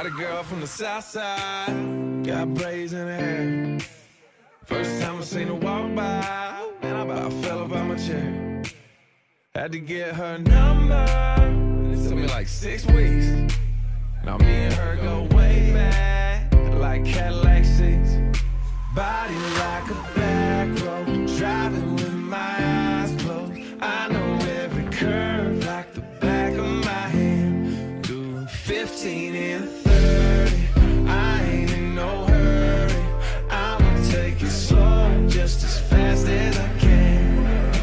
Got a girl from the south side, got braids in her hair. First time I seen her walk by, and I about fell up out my chair. Had to get her number, it took me like 6 weeks. Now me and her go way back, like Cadillac seats. Body like a back road, driving with my eyes closed. I know every curve like the back of my hand. Doing 15 and 30, I ain't in no hurry. I'ma take it slow, just as fast as I can.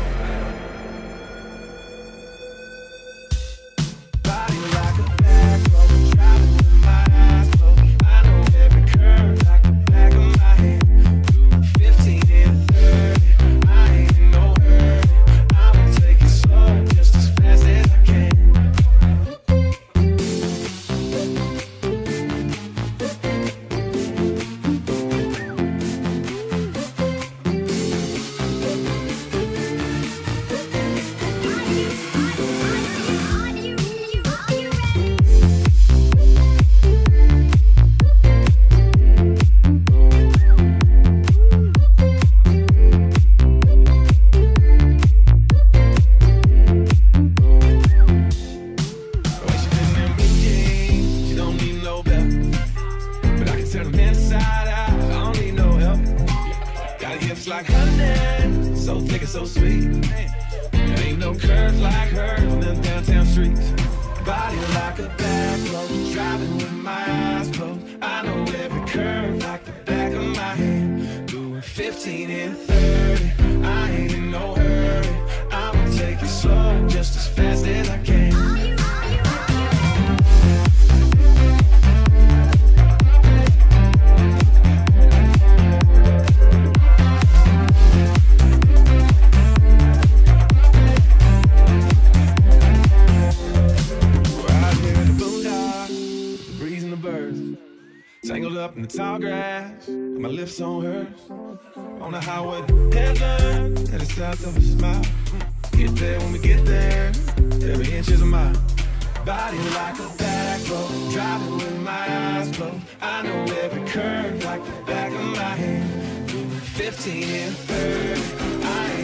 Body like a back road, driving with my eyes closed. I know every curve like the back of my hand. Doing 15 and 30, I ain't in no hurry. I'ma take it slow, just as fast as I can. Like honey, so thick and so sweet. There ain't no curves like hers on them downtown streets. Body like a back road, driving with my eyes closed. I know every curve like the back of my hand. Doing 15 and 30, I ain't in no hurry. I'ma take it slow, just as fast as I can. Tangled up in the tall grass, my lips on hers. On the highway to heaven, at the south of a smile. Get there when we get there, every inch is a mile. Body like a back road, driving with my eyes closed. I know every curve like the back of my hand. Doing 15 and 30, I